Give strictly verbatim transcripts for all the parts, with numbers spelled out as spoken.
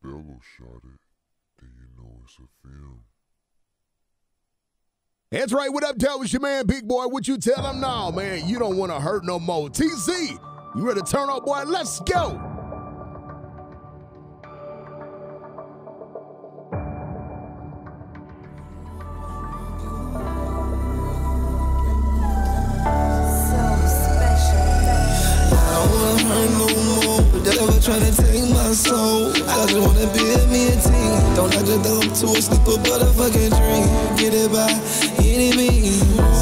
Bello shot it, then you know it's a film. That's right. What up, Del? It's your man, Big Boy. What you tell him now, man? You don't want to hurt no more. T Z, you ready to turn up, boy? Let's go. Trying to take my soul. I just wanna build me a team. Don't let your dog to a sleeper, but a fucking dream. Get it by any means.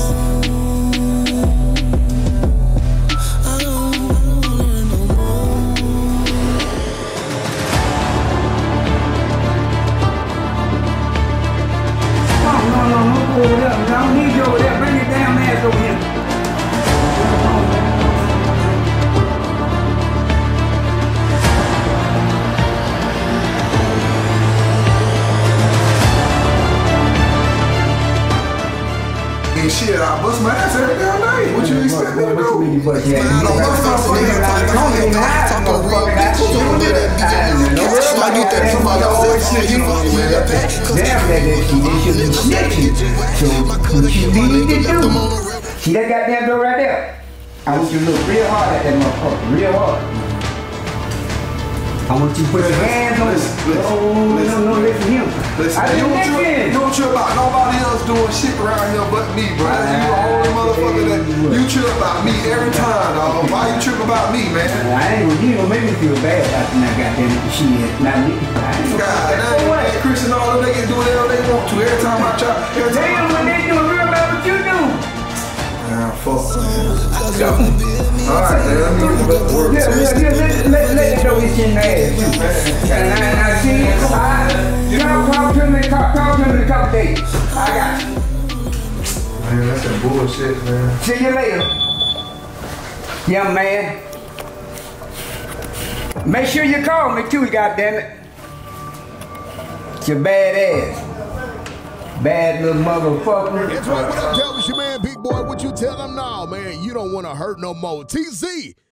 I don't wanna learn no more. No, no, no, no, pull it up. I don't need you over there. Bring your damn ass over here. Shit, I bust my ass every damn day. What you expect me to do? What you bust your ass? You don't even have to motherfucker. That's what you do. Like you think you might always snitch. Damn, that shit, they should be snitching. So, what you need to do? See that goddamn door right there? I want you to look real hard at that motherfucker. Real hard. I want you to put your hands on it. No, no, no, listen to him. Listen, I you didn't don't trip, you don't trip about nobody else doing shit around here but me, bro. You the only motherfucker that you trip about me every time, dog. Why you trip about me, man? I ain't gonna, you gonna make me feel bad about that goddamn shit. Not me. God damn, man, Chris and all them, they can do whatever they want to. Every time I try, every time Damn, when they do real about what you do. Ah, fuck, man. Alright, man, let me get back to work. Yeah, yeah, yeah, let, let, let it go hit your ass, too, man. And I, I see you. I, y'all talk to me, talk, talk to me in a couple days. I got you. Man, that's that bullshit, man. See you later, young man. Make sure you call me, too, goddammit. It's your bad ass. Bad little motherfucker. That's right. What up, Del? It's your man, Big Boy. What you tell him now, man? You don't want to hurt no more. T Z,